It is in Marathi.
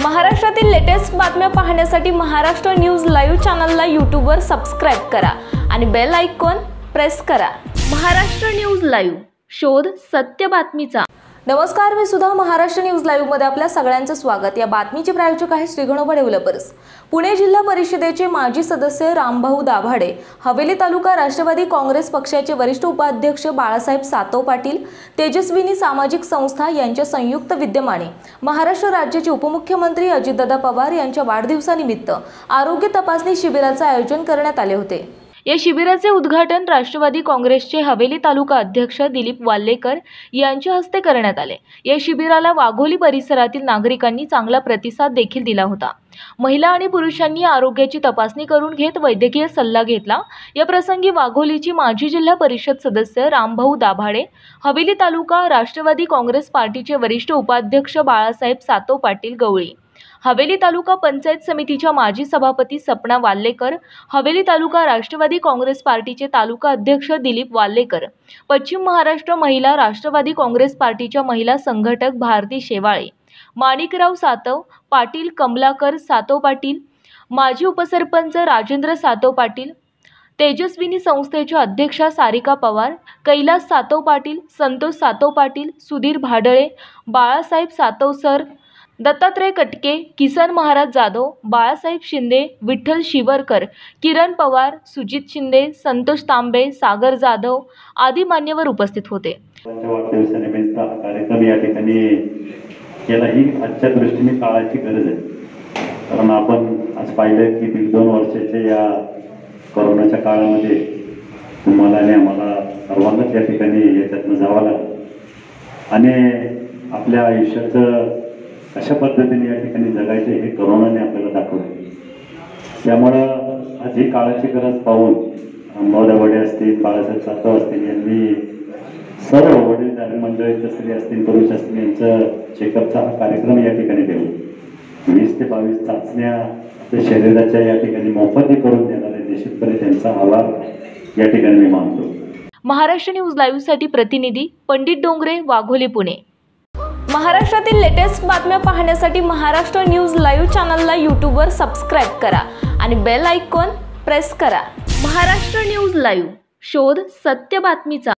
महाराष्ट्रातील लेटेस्ट बातम्या पाहण्यासाठी महाराष्ट्र न्यूज लाईव्ह चॅनलला यूट्यूबवर सबस्क्राइब करा आणि बेल आयकॉन प्रेस करा। महाराष्ट्र न्यूज लाईव्ह, शोध सत्य बातमीचा। नमस्कार, मी सुद्धा महाराष्ट्र न्यूज लाईव्ह मध्ये आपल्या सगळ्यांचं स्वागत। या बातमीचे प्रायोजक आहे श्री गणोबा डेव्हलपर्स। पुणे जिल्हा परिषदेचे माजी सदस्य रामभाऊ दाभाडे, हवेली तालुका राष्ट्रवादी काँग्रेस पक्षाचे वरिष्ठ उपाध्यक्ष बाळासाहेब सातव पाटील, तेजस्विनी सामाजिक संस्था यांच्या संयुक्त विद्यमाने महाराष्ट्र राज्याचे उपमुख्यमंत्री अजितदादा पवार यांच्या वाढदिवसानिमित्त आरोग्य तपासणी शिबिराचे आयोजन करण्यात आले होते। या शिबिराचे उद्घाटन राष्ट्रवादी काँग्रेसचे हवेली तालुका अध्यक्ष दिलीप वाल्लेकर यांच्या हस्ते करण्यात आले। या शिबिराला वाघोली परिसरातील नागरिकांनी चांगला प्रतिसाद देखील दिला होता। महिला आणि पुरुषांनी आरोग्याची तपासणी करून घेत वैद्यकीय सल्ला घेतला। या प्रसंगी वाघोलीची माजी जिल्हा परिषद सदस्य रामभाऊ दाभाडे, हवेली तालुका राष्ट्रवादी काँग्रेस पार्टीचे वरिष्ठ उपाध्यक्ष बाळासाहेब सातव पाटील गवळी, हवेली तालुका पंचायत समितीच्या माजी सभापती सपना वाल्लेकर, हवेली तालुका राष्ट्रवादी काँग्रेस पार्टीचे तालुका अध्यक्ष दिलीप वाल्लेकर, पश्चिम महाराष्ट्र महिला राष्ट्रवादी काँग्रेस पार्टीच्या महिला संघटक भारती शेवाळे, माणिकराव सातव पाटील, कमलाकर सातव पाटील, माजी उपसरपंच राजेंद्र सातव पाटील, तेजस्विनी संस्थेच्या अध्यक्षा सारिका पवार, कैलास सातव पाटील, संतोष सातव पाटील, सुधीर भाडळे, बाळासाहेब सातव सर, दत्तात्रय कटके, किसन महाराज जाधव, बाळासाहेब शिंदे, विठ्ठल शिवरकर, किरण पवार, सुजित शिंदे, संतोष तांबे, सागर जाधव आदी मान्यवर उपस्थित होते। वाढदिवसानिमित्त कार्यक्रम या ठिकाणी केला ही आजच्या दृष्टीने काळाची गरज आहे। कारण आपण आज पाहिलं की 1.5-2 वर्षाच्या या कोरोनाच्या काळामध्ये तुम्हाला आणि आम्हाला सर्वांनाच या ठिकाणी याच्यातनं जावं लागलं आणि आपल्या आयुष्याचं अशा पद्धतीने या ठिकाणी जगायचे हे कोरोनाने आपल्याला दाखवले। त्यामुळं आज ही काळाची गरज पाहून रामभाऊ दाभाडे असतील, बाळासाहेब सातव असतील यांनी सर्व वडीलधारी मंडळीच्या स्त्री असतील, पुरुष असतील यांचं चेकअपचा हा कार्यक्रम या ठिकाणी देऊ 20 ते 22 चाचण्या आपल्या शरीराच्या या ठिकाणी मोफत करून देणार आहे। निश्चितपणे त्यांचा आभार या ठिकाणी मी मानतो। महाराष्ट्र न्यूज लाईव्ह साठी प्रतिनिधी पंडित डोंगरे, वाघोली, पुणे। महाराष्ट्रातील लेटेस्ट बातम्या पाहण्यासाठी महाराष्ट्र न्यूज लाईव्ह चॅनलला यूट्यूबवर सबस्क्राइब करा आणि बेल आयकॉन प्रेस करा। महाराष्ट्र न्यूज लाईव्ह, शोध सत्य बातमीचा।